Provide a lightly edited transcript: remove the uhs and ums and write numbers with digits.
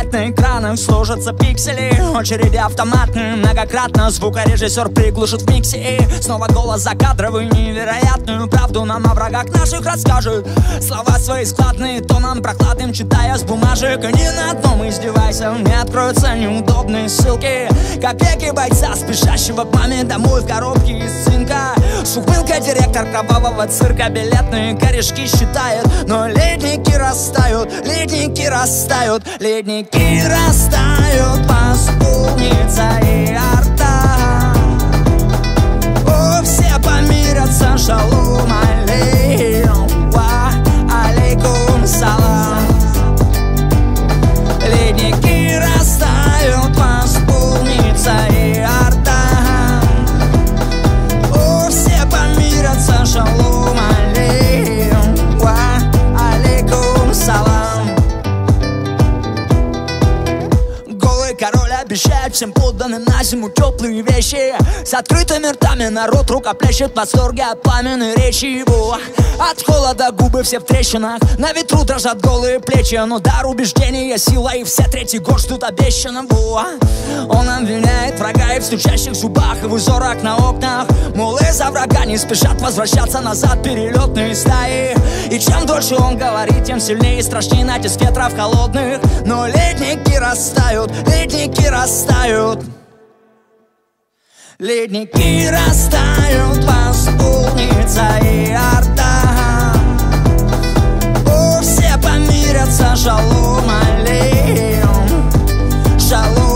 Опять на экранах сложатся пиксели, очереди автоматные многократно. Звукорежиссер приглушит в миксе, и снова голос закадровый. Невероятную правду нам о врагах наших расскажет. Слова свои складные, тоном прохладным читая с бумажек. И ни на одном из девайсов не откроются неудобные ссылки. Как веки бойца, спешащего к маме домой в коробке из цинка. С ухмылкой директор кровавого цирка билетные корешки считает. Но ледники растают, ледники растают, ледники растают, восполнится и арта. О, все помирятся, шалом алейкум, ва алейкум салам. Ледники растают, восполнится и арта. О, все помирятся, шалом алейкум, ва алейкум салам. Король обещает всем подданным на зиму теплые вещи. С открытыми ртами народ рукоплещет в восторге от пламенной речи его. От холода губы все в трещинах, на ветру дрожат голые плечи. Но дар убеждения, сила и все третий год ждут обещанного. Он обвиняет врага и в стучащих зубах, и в узорах на окнах. Мол, из-за врага не спешат возвращаться назад перелетные стаи. И чем дольше он говорит, тем сильнее и страшнее натиск ветров холодных. Но ледники растают, ледники растают, ледники растают, восполнится и арта. О, все помирятся, шалом алейкум, шалом.